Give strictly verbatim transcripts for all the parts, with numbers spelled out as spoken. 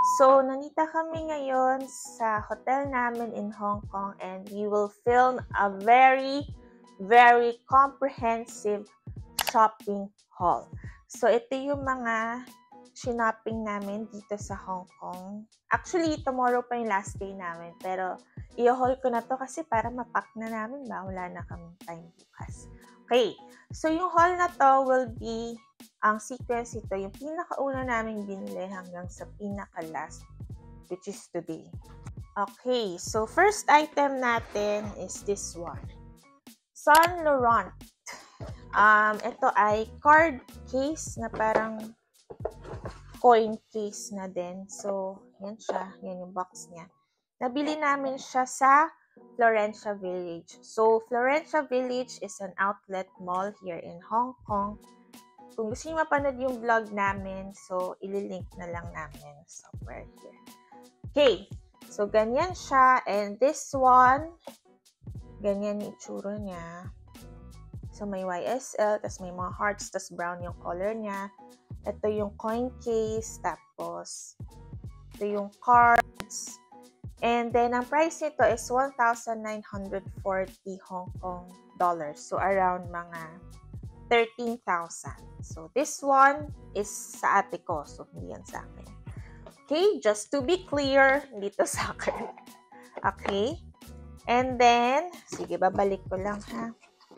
So, nandito kami ngayon sa hotel namin in Hong Kong and we will film a very, very comprehensive shopping haul. So, ito yung mga shopping namin dito sa Hong Kong. Actually, tomorrow pa yung last day namin, pero i-haul ko na to kasi para mapack na namin ba, wala na kaming time bukas. Okay, so yung haul na to will be, ang sequence ito, yung pinakauna namin binili hanggang sa pinaka-last, which is today. Okay, so first item natin is this one. Saint Laurent. Um, ito ay card case na parang coin case na din. So, yan siya. Yan yung box niya. Nabili namin siya sa Florentia Village. So, Florentia Village is an outlet mall here in Hong Kong. Kung gusto niyo mapanood yung vlog namin, so, ililink na lang namin somewhere here. Okay. So, ganyan siya. And this one, ganyan yung itsura niya. So, may Y S L, tas may mga hearts, tas brown yung color niya. Ito yung coin case, tapos ito yung cards. And then, ang price nito is one thousand nine hundred forty Hong Kong dollars. So, around mga thirteen thousand. So, this one is sa ate ko. So, hindi yan sa akin. Okay, just to be clear, dito sa akin. Okay. And then, sige, babalik ko lang ha.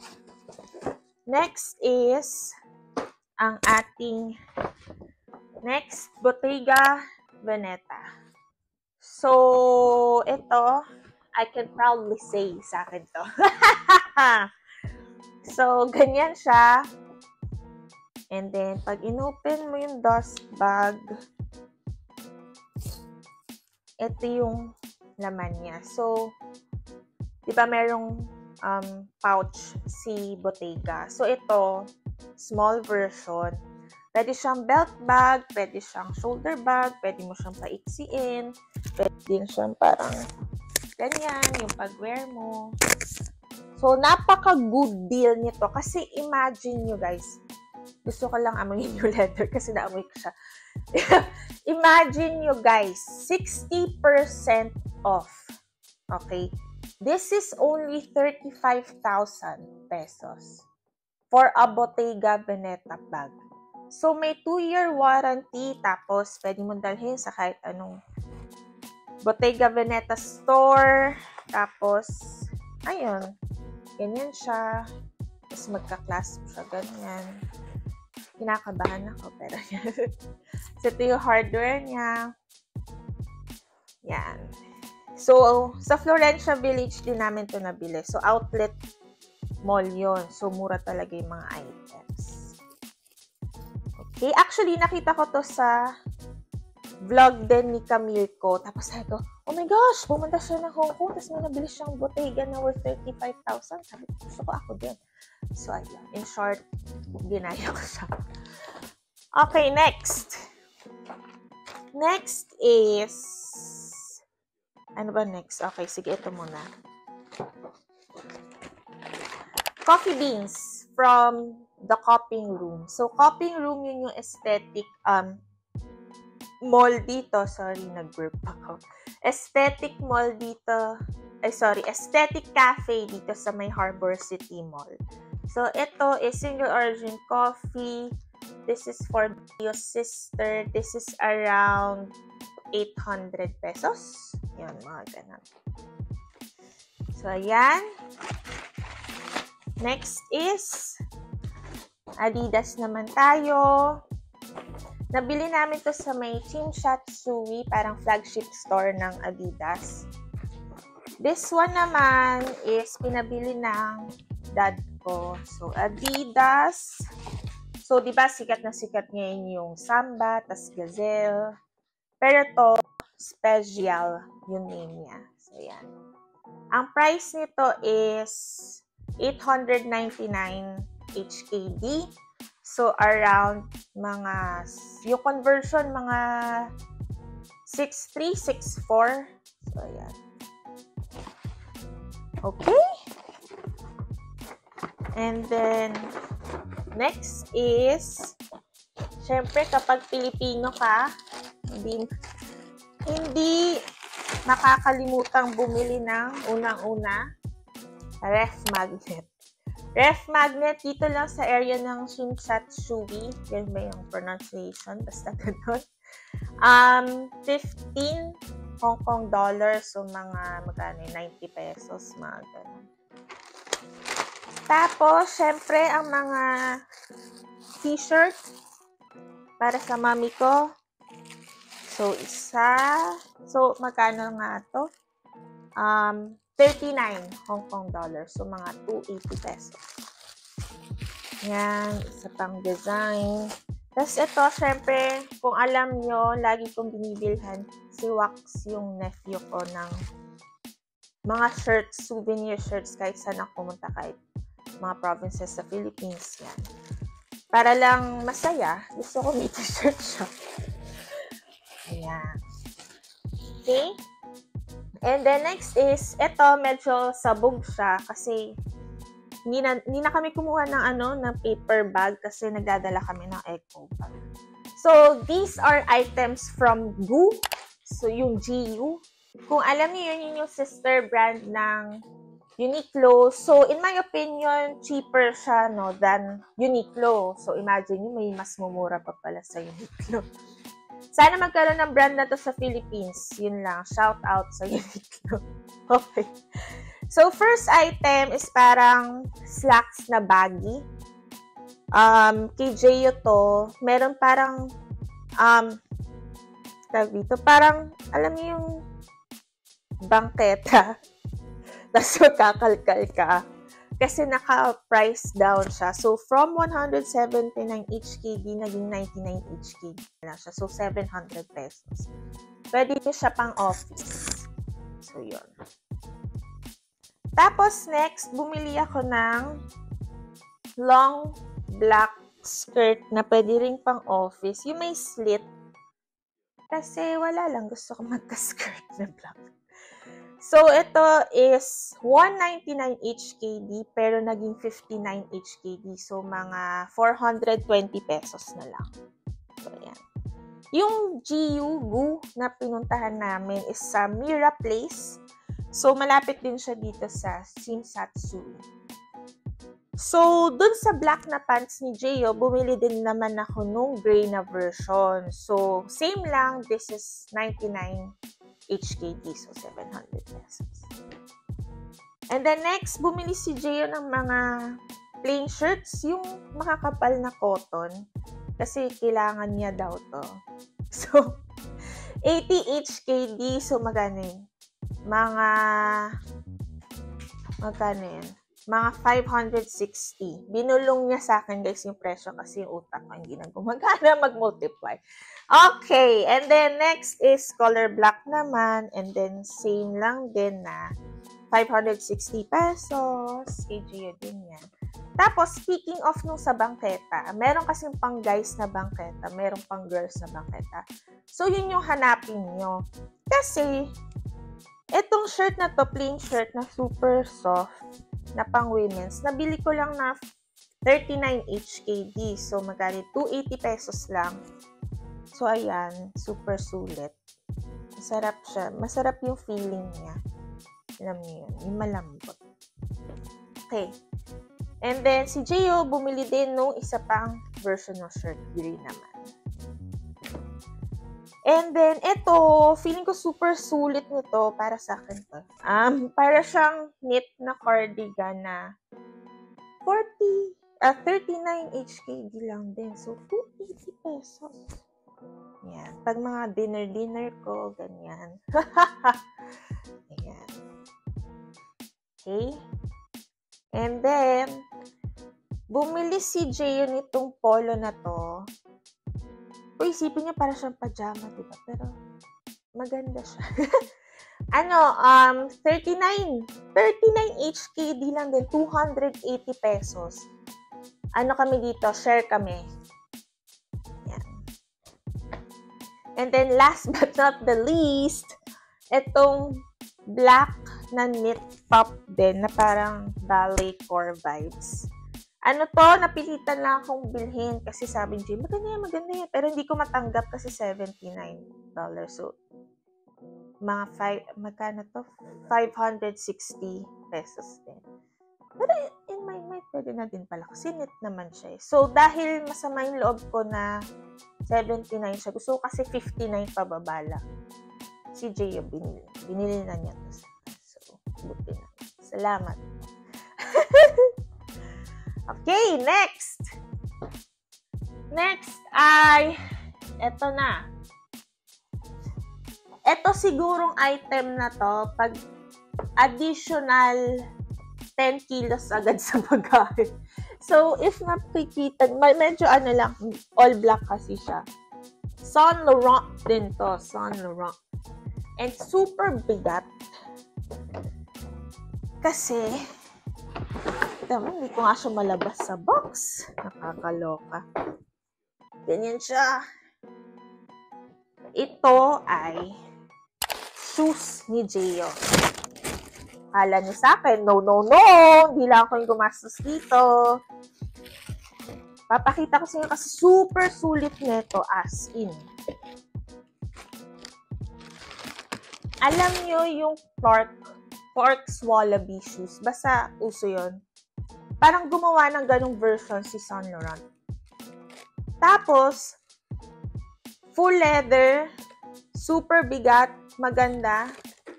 Next is ang ating next, Bottega Veneta. So, ito, I can proudly say sa akin to. So, ganyan siya. And then, pag inopen mo yung dust bag, ito yung laman niya. So, di ba merong um, pouch si Bottega. So, ito, small version. Pwede siyang belt bag, pwede siyang shoulder bag, pwede mo siyang paiksiin, pwede din siyang parang ganyan, yung pag-wear mo. So, napaka-good deal nito. Kasi imagine nyo guys, gusto ko lang amoyin yung leather kasi naamoy ko siya. Imagine nyo guys, sixty percent off. Okay? This is only thirty-five thousand pesos for a Bottega Veneta bag. So, may two-year warranty, tapos pwede mo dalhin sa kahit anong Bottega Veneta store. Tapos, ayun, ganyan siya. Tapos, magka-clasp siya, ganyan. Kinakabahan ako, pero yan. So, ito yung hardware niya. Yan. So, sa Florentia Village din namin ito nabili. So, outlet mall yun. So, mura talaga yung mga items. Okay. Actually, nakita ko to sa vlog din ni Camille ko. Tapos sabi ko, oh my gosh, pumunta siya ng Hong Kong. Tapos may nabili siyang Bottega na worth thirty-five thousand. Sabi ko, gusto ko ako din. So, ayun. In short, ginaya ko siya. Okay, next. Next is, ano ba next? Okay, sige, ito muna. Coffee beans from the Coping Room. So, Coping Room, yun yung aesthetic um, mall dito. Sorry, nag-burp ako. Aesthetic mall dito. Ay, sorry. Aesthetic cafe dito sa may Harbor City Mall. So, ito is single origin coffee. This is for your sister. This is around eight hundred pesos. Yun, mga ganun. So, ayan. Next is Adidas naman tayo. Nabili namin to sa may Shinshatsui, parang flagship store ng Adidas. This one naman is pinabili ng dad ko. So, Adidas. So, di ba sikat na sikat ngayon yung Samba, tas Gazelle. Pero to, Special yung name niya. So, yan. Ang price nito is eight hundred ninety-nine H K D. So, around mga, yung conversion, mga six three, six four. So, ayan. Okay. And then, next is, syempre, kapag Pilipino ka, hindi, Hindi makakalimutang bumili ng unang-una, ref magnet. Ref magnet, dito lang sa area ng Shinsatsui. Yan ba yung pronunciation? Basta ganun. Um, fifteen Hong Kong dollars. So, mga magkano ninety pesos. Mga ganun. Tapos, syempre, ang mga t-shirt para sa mami ko. So, isa. So, magkano nga to? Um, thirty-nine Hong Kong dollars. So, mga two hundred eighty pesos. Yan. Isa pang design. Tapos ito, syempre, kung alam nyo, lagi kong binibilhan si Wax, yung nephew ko, ng mga shirts, souvenir shirts, kahit saan ako pumunta, kahit mga provinces sa Philippines. Yan. Para lang masaya, gusto ko may t-shirt siya. Ayan. Okay? And then next is, ito medyo sabog siya kasi hindi na, hindi na kami kumuha ng ano, ng paper bag kasi nagdadala kami ng eco bag. So, these are items from G U. So, yung G U. Kung alam niyo yun, yun yung sister brand ng Uniqlo. So, in my opinion, cheaper siya, no, than Uniqlo. So, imagine nyo, may mas mumura pa pala sa Uniqlo. Sana magkaroon ng brand na to sa Philippines. Yun lang. Shout out sa Uniqlo. Okay. So, first item is parang slacks na baggy. Um, kay Jeyo to, meron parang, um, tawag dito, parang, alam niyo yung bangketa. Tapos magkakalkal ka. Kasi naka-price down siya. So, from one hundred seventy-nine H K D, naging ninety-nine H K D na siya. So, seven hundred pesos. Pwede niyo siya pang office. So, yun. Tapos, next, bumili ako ng long black skirt na pwede rin pang office. Yung may slit. Kasi wala lang. Gusto ko magka-skirt na black. So, ito is one ninety-nine H K D pero naging fifty-nine H K D. So, mga four hundred twenty pesos na lang. So, ayan. Yung G U, G U na pinuntahan namin is sa Mira Place. So, malapit din siya dito sa Shinsatsui. So, dun sa black na pants ni Jeyo, bumili din naman ako nung gray na version. So, same lang. This is ninety-nine H K D. So, seven hundred pesos. And then next, bumili si Jeyo ng mga plain shirts. Yung makakapal na cotton. Kasi kailangan niya daw to. So, eighty H K D. So, magkano yun? Mga, magkano yan? Mga five hundred sixty. Binulong niya sa akin, guys, yung presyo kasi yung utak ko hindi na gumagana mag-multiply. Okay, and then next is color black naman, and then same lang din na five hundred sixty pesos. K G din yan. Tapos, speaking of nung sa bangketa, meron kasing pang guys na bangketa, meron pang girls na bangketa. So, yun yung hanapin nyo. Kasi, etong shirt na to, plain shirt na super soft, na pang women's, nabili ko lang na thirty-nine H K D. So, magkano two hundred eighty pesos lang. So, ayan, super sulit. Masarap siya. Masarap yung feeling niya. Alam niyo yun, yung malambot. Okay. And then, si Jeyo, bumili din nung isa pang version ng shirt. Green naman. And then, ito, feeling ko super sulit nito para sa akin to. Um, para siyang knit na cardigan na forty, uh, thirty-nine H K D lang din. So, two hundred eighty pesos. Yan. Pag mga dinner-dinner ko, ganyan. Ayan. Okay. And then, bumili si Jeyo nitong polo na to. Uy, isipin niyo para siyang pajama, diba? Pero, maganda siya. ano, um, thirty-nine H K D lang din, two hundred eighty pesos. Ano kami dito? Share kami. Yan. And then, last but not the least, itong black na knit top din, na parang ballet core vibes. Ano to, napilitan lang akong bilhin kasi sabi ni Jay, maganda yan, maganda yan. Pero hindi ko matanggap kasi seventy-nine dollars. So, mga five, magkano to? five hundred sixty pesos din. Pero in my mind, pwede na din pala. Kasi net naman siya eh. So, dahil masama yung loob ko na seventy-nine siya, gusto ko kasi fifty-nine pababa lang. Si Jay yung binili. Binili na niya to. So, buti na. Salamat. Okay, next. Next ay, eto na. Eto sigurong item na to, pag additional ten kilos agad sa pagkain. So, if nakikita, medyo ano lang, all black kasi siya. Saint Laurent din to, Saint Laurent. And super bigat. Kasi, tama, hindi ko nga siya malabas sa box. Nakakaloka. Ganyan siya. Ito ay shoes ni Gio. Kala niyo sa akin, no, no, no. Hindi lang ako yung gumastos dito. Papakita ko sa inyo kasi super sulit nito as in. Alam niyo yung Clark, Clark's Wallaby shoes. Basta uso yun. Parang gumawa ng ganong version si Saint Laurent. Tapos, full leather, super bigat, maganda.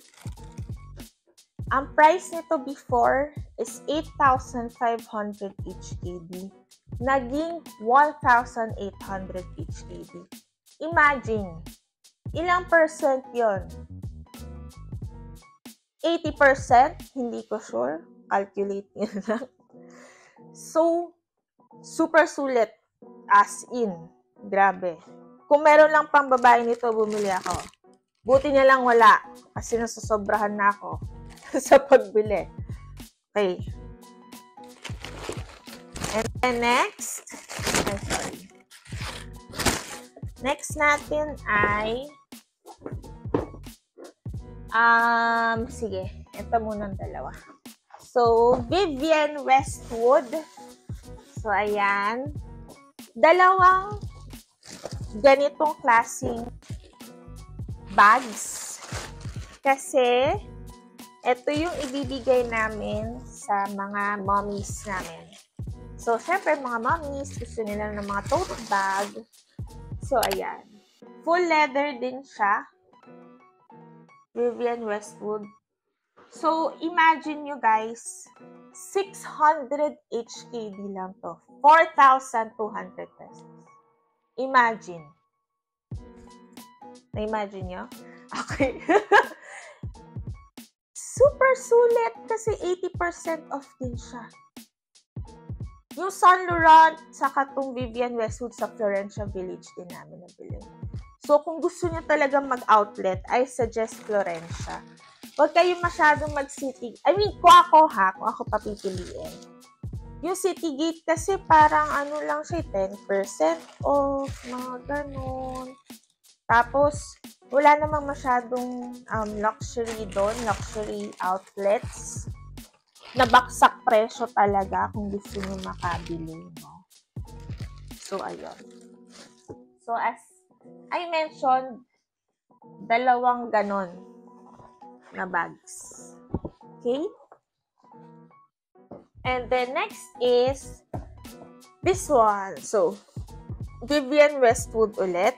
Ang price nito before is eight thousand five hundred H K D. Naging one thousand eight hundred H K D. Imagine, ilang percent yon? eighty percent? Hindi ko sure. Calculate nyo lang. So, super sulit. As in. Grabe. Kung meron lang pang babae nito, bumili ako. Buti niya lang wala. Kasi nasasobrahan na ako sa pagbili. Okay. And then next, I'm sorry. Next natin ay um, sige, ito muna ang dalawa. So, Vivienne Westwood. So, ayan. Dalawang ganitong klaseng bags. Kasi, ito yung ibibigay namin sa mga mommies namin. So, syempre, mga mommies, gusto nila ng mga tote bag. So, ayan. Full leather din siya. Vivienne Westwood. So, imagine nyo guys, six hundred H K D lang to. four thousand two hundred pesos. Imagine. Na-imagine nyo? Okay. Super sulit kasi eighty percent off din siya. Yung Saint Laurent saka tong Vivienne Westwood sa Florentia Village din namin nabili. So, kung gusto niyo talagang mag-outlet, I suggest Florentia. Huwag kayo masyadong mag-city. I mean, kung ako ha, kung ako papipiliin. Yung City Gate kasi parang ano lang siya, ten percent off, mga ganun. Tapos, wala namang masyadong um, luxury doon, luxury outlets. Nabaksak presyo talaga kung gusto nyo makabili, no? So, ayun. So, as I mentioned, dalawang ganon na bags. Okay? And then, next is this one. So, Vivienne Westwood ulit.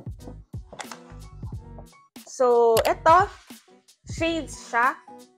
So, ito, shades siya.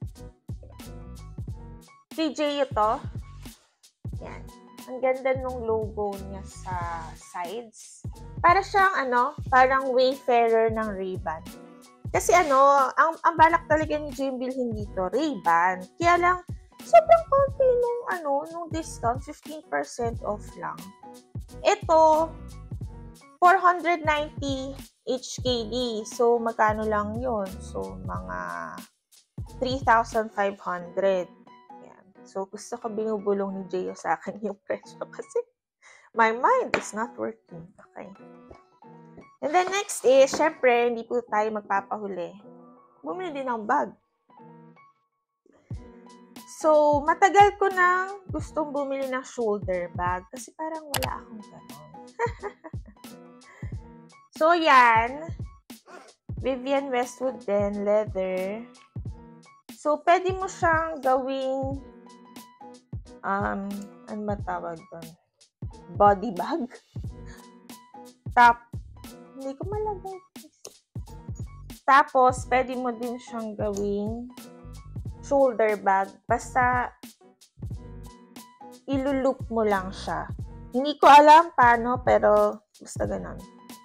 T J ito. Yan. Ang ganda nung logo niya sa sides. Para siyang, ano, parang Wayfarer ng Ray-Ban. Kasi, ano, ang, ang balak talaga ni Jim bilhin dito, Ray-Ban. Kaya lang, sobrang konti nung, ano, nung discount, fifteen percent off lang. Ito, four hundred ninety H K D. So, magkano lang yun? So, mga three thousand five hundred. So, gusto ko binubulong ni Gio sa akin yung presyo kasi my mind is not working. Okay. And then next is, syempre, hindi po tayo magpapahuli. Bumili din ng bag. So, matagal ko nang gustong bumili ng shoulder bag kasi parang wala akong ganon. So, yan. Vivienne Westwood din, leather. So, pwede mo siyang gawing, um, ano ba tawag doon? Body bag. Tap, hindi ko malagay. Tapos, pwede mo din siyang gawing shoulder bag. Basta, ilulup mo lang siya. Hindi ko alam paano, pero basta ganon.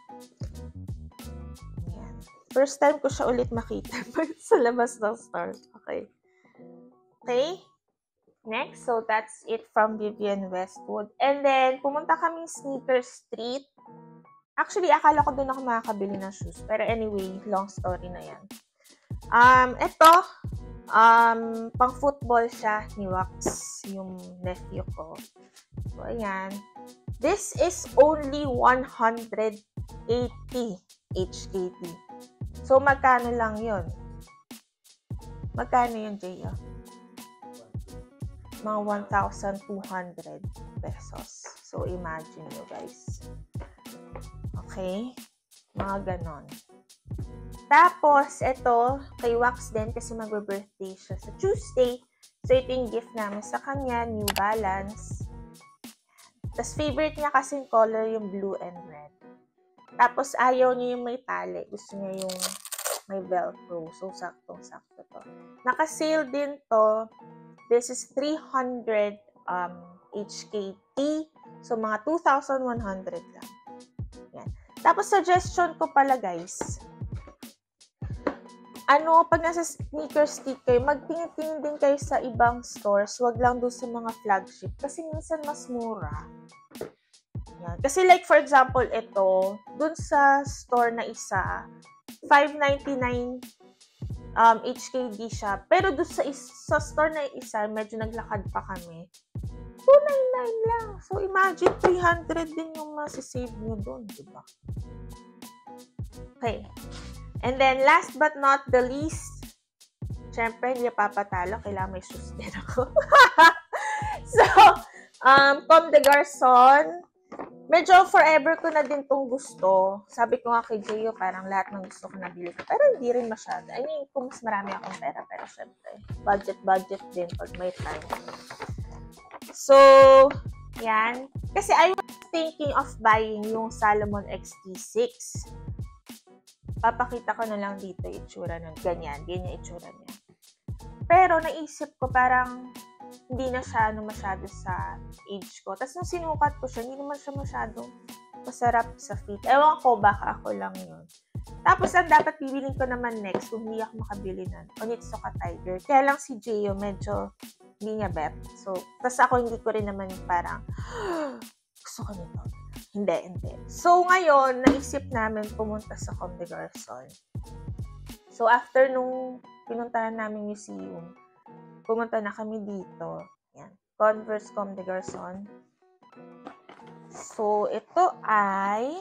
Ayan. First time ko siya ulit makita sa labas ng store. Okay. Okay. Next, so that's it from Vivienne Westwood. And then, pumunta kaming Sneaker Street. Actually, akala ko doon ako makakabili ng shoes. Pero anyway, long story na yan. Um, ito, um, pang football siya ni Wax, yung nephew ko. So, ayan. This is only one hundred eighty H K D. So, magkano lang yun? Magkano yun, Jaya? Mga one thousand two hundred pesos. So, imagine nyo, guys. Okay? Mga ganon. Tapos, ito, kay Wax din kasi mag-birthday siya sa Tuesday. So, ito yung gift namin sa kanya, New Balance. Tapos, favorite niya kasing color yung blue and red. Tapos, ayaw niya yung may tali. Gusto niya yung may velcro. So, saktong-sakto to. Naka-sale din to. This is three hundred um, H K D. So, mga two thousand one hundred lang. Yan. Tapos, suggestion ko pala, guys. Ano, pag nasa Sneaker Street kayo, magtingin-tingin din kayo sa ibang stores. Huwag lang doon sa mga flagship. Kasi minsan mas mura. Yan. Kasi like, for example, ito, doon sa store na isa, five ninety-nine um, H K D siya. Pero doon sa, sa store na isa, medyo naglakad pa kami. two ninety-nine lang. So, imagine, three hundred din yung masisave nyo doon, diba? Okay. And then, last but not the least, syempre, hindi papatalo. Kailangan may shoes din ako. So, um, Comme des Garçons, medyo forever ko na din tong gusto. Sabi ko nga kay Gio, parang lahat ng gusto ko nabili ko. Pero hindi rin masyado. I mean, kung mas marami akong pera, pero syempre, budget-budget din pag may time. So, yan. Kasi I was thinking of buying yung Salomon X T six. Papakita ko na lang dito yung itsura nun. Ganyan. Ganyan yung itsura niya. Pero naisip ko parang hindi na siya ano, masyado sa age ko. Tapos nung sinukat ko siya, hindi naman siya masyadong masarap sa fit. Ewan ko, baka ako lang yun. Tapos ang dapat bibilin ko naman next kung hindi ako makabili nun. Onitsuka Tiger. Kaya lang si Gio medyo hindi niya bet. So, tapos ako hindi ko rin naman parang gusto ko nito. Hindi, hindi. So, ngayon, naisip namin pumunta sa Comme des Garçons. So, after nung pinuntahan namin museum, pumunta na kami dito. Yan. Converse Comme des Garçons. So, ito ay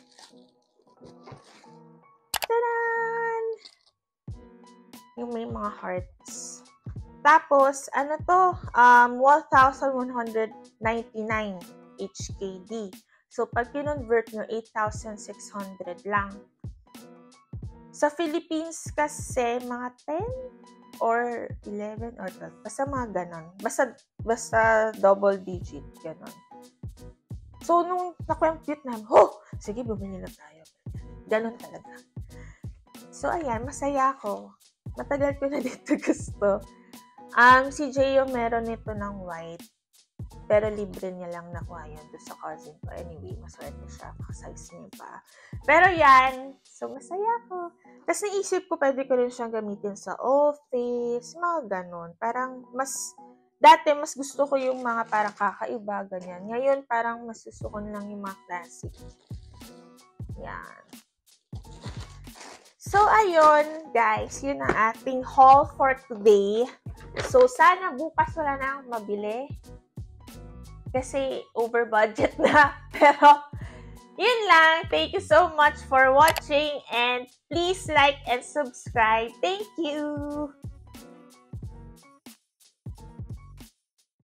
taran! Yung may mga hearts. Tapos, ano to? Um, one thousand one hundred ninety-nine H K D. So, pag kinonvert nyo, eight thousand six hundred lang. Sa Philippines kasi, mga ten or eleven or twelve. Basta mga ganon. Basta, basta double digit. Ganon. So, nung nakwempute namin, oh, sige, bumili na tayo. Ganon talaga. So, ayan, masaya ako. Matagal ko na dito gusto. Um, si Gio meron nito ng white. Pero libre niya lang nakuha yun doon sa cousin ko. Anyway, maswerte siya. Makasize niya pa. Pero yan, so masaya ko. Tapos naisip ko, pwede ko rin siyang gamitin sa office, mga ganon. Parang mas, dati mas gusto ko yung mga parang kakaiba, ganyan. Ngayon, parang mas gusto ko lang yung mga classic. Yan. So, ayun, guys, yun ang ating haul for today. So, sana bukas wala na akong mabili. Kasi over budget na. Pero, yun lang. Thank you so much for watching. And please like and subscribe. Thank you!